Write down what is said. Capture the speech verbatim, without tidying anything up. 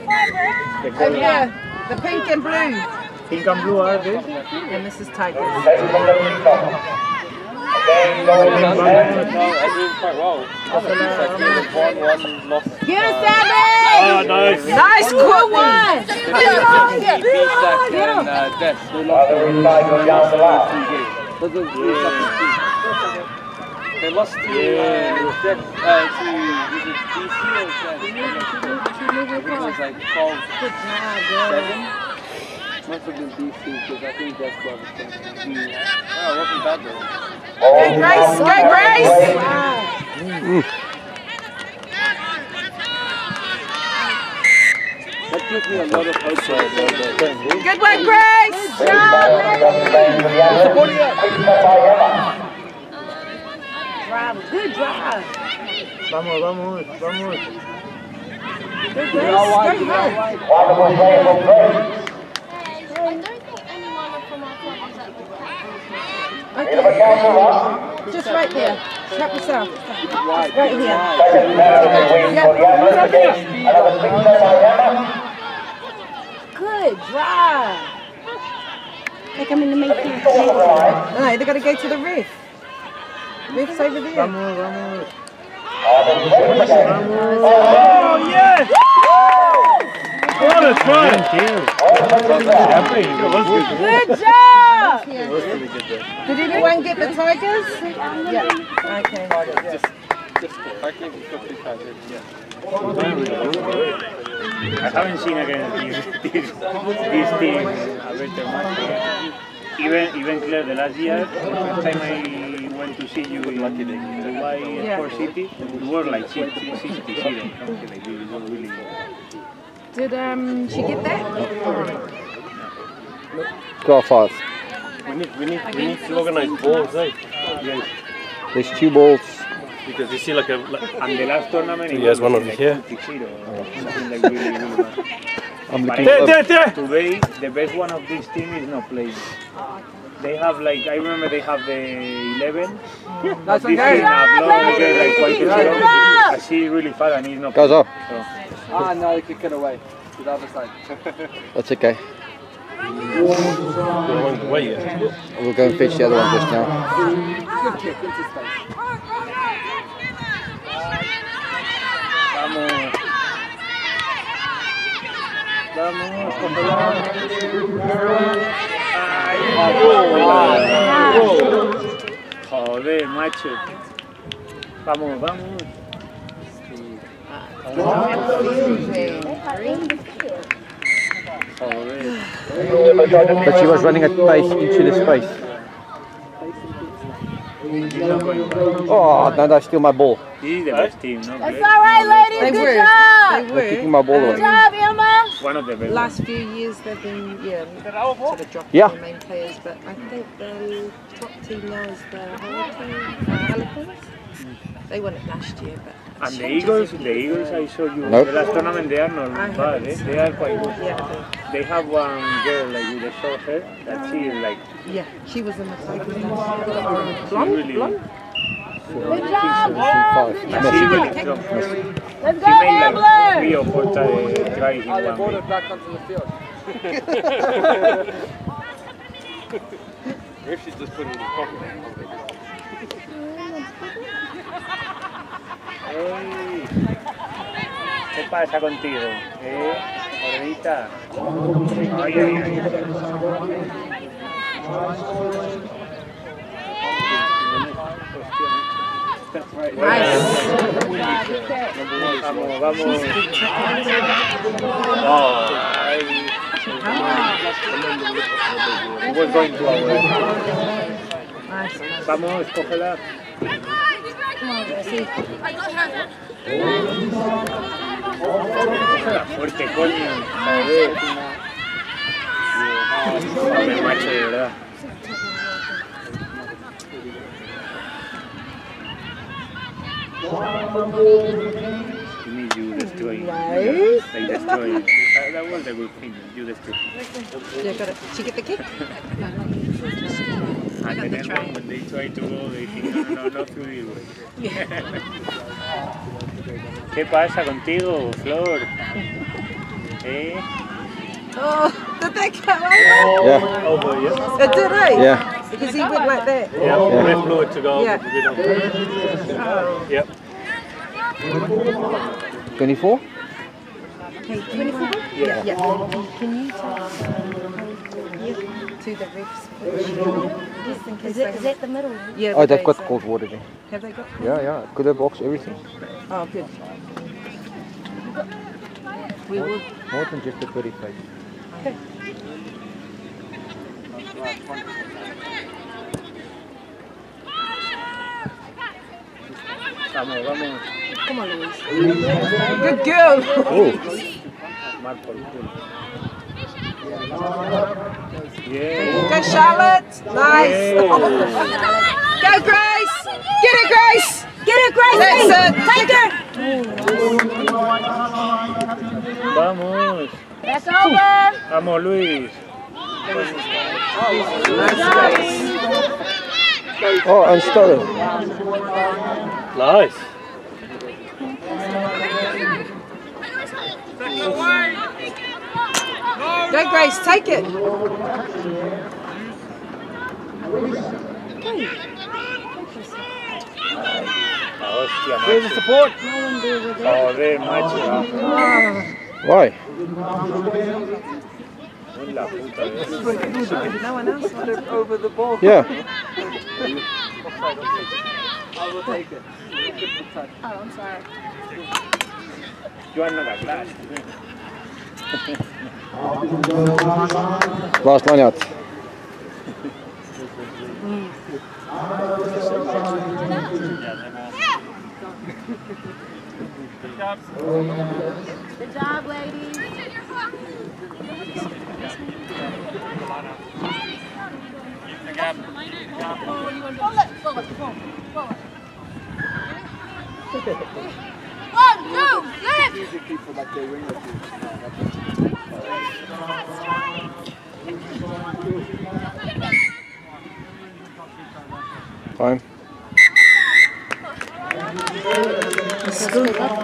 Over here, the pink and blue. Pink and blue are this? And this is Tigers. No, I did quite well. It's like one, one lost. Get us, Sammy! Oh, nice. Nice, good one! Get him! They lost to, uh, Deck, uh, to, was it D C or Deck? It was like twelve seven. Must have been D C because I think that's what was going to be. Oh, it wasn't bad though. Go Grace! Go Grace! Mm. That gives me a lot of hope for the Good one, Grace! Good drive. Vamos, vamos, vamos. Good Grace. Go home. Okay. Just right there. Tap yourself. Right here. Good drive. Take them in the making. No, they got to go to the roof. Roof's over there. Vamos, vamos. Oh, yes! What a try! Good job! Did anyone get the Tigers? Yeah. Okay. Just, just, I think it's got two Tigers, yeah. I haven't seen against this, this, this team a better match. Even, even Claire, the last year, the first time I went to see you in Dubai yeah. Sport City, we were like sixty zero, something like this. It was really. Did um she get that? twelve five. We need, we need, we need to organise balls, eh? Yes. There's two balls. Because you see like a... Like, And the last tournament, he has one over like here. Something like really, really bad. I'm looking But at today, the best one of this team is not playing. They have like, I remember they have the eleven. That's this okay. team have long, like quite strong. I see really fast and he's not Goes playing. up. So. Ah, no, they kick it away to the other side. That's okay. wait, yeah. We'll go and fetch the other one just now. Good kick into space. Vamos. Vamos. Joder, macho. Vamos, vamos. But she was running at pace into the space. Oh, no, that's still my ball. This is the best team, no? That's all right, ladies. They Good were. job. They were. Kicking my ball Good away. job, Emma. One of the best. Last few years they've been, yeah, sort of dropping Yeah. their main players, but I think the top team now is the Hurricane, uh, Halifax. They won it last year, but... And the Eagles, the Eagles I saw you Nope. the last tournament, they are not I bad, eh? They are quite good. Yeah, They have one girl like with a short hair that she is like they, yeah, she was in the Tigers last year. really- Blonde, blonde? Good job, Five. and she really strong. Let's She go, made like Ambler. three or four tries tries in Oh, they one brought game. it back onto the field. Maybe she's just put it in his pocket. Ey, ¿qué pasa contigo? ¿Eh? Gordita. Ay, ay, ay. Nice. Vamos, vamos. Oh, ay. It was going to our... Nice. Vamos, cógela. Cógela fuerte, coño. Joder. Joder, macho, de verdad. You need you destroying. Nice. They destroy. That, that was a good thing. You destroy. Yeah, got it. Did you get the kick? And the next one, when they try to go, they think, no, no, no, not through this way. ¿Qué pasa contigo, Flor? Eh? Oh, did that go over? Yeah. Over, yeah? It did, eh? Yeah. Because he went like that. Yeah, yeah. Ref blew it to go Yeah. over. Yep. twenty-four? Hey, twenty-four? Yeah. Yeah. Can you take um, to the refs? Just in case Is, they it, is that the middle? Yeah. Oh, they've they got say. cold water there. Have they got? Yeah, yeah. Cooler box, everything. Oh, good. We will. More than just a pretty face. Okay. Vamos, vamos. Come on, Louise. Good girl. Oh. Mal por el culo. Yeah. Go, Charlotte. Nice. Yeah. Go, Grace. Get it, Grace. Get it, Grace! That's it. Take her! Vamos. That's over! Vamos, Luis. Oh, and stolen. Nice. Go, Grace. Take it. Hostia, Where's the macho. support? Joder, macho. Why? En la puta. No one else wants it. Over the ball. Yeah. I will take it. Oh, I'm sorry. Yo ando la clase. Last line out. Good job, ladies. One, two, lift! Time. Scoop.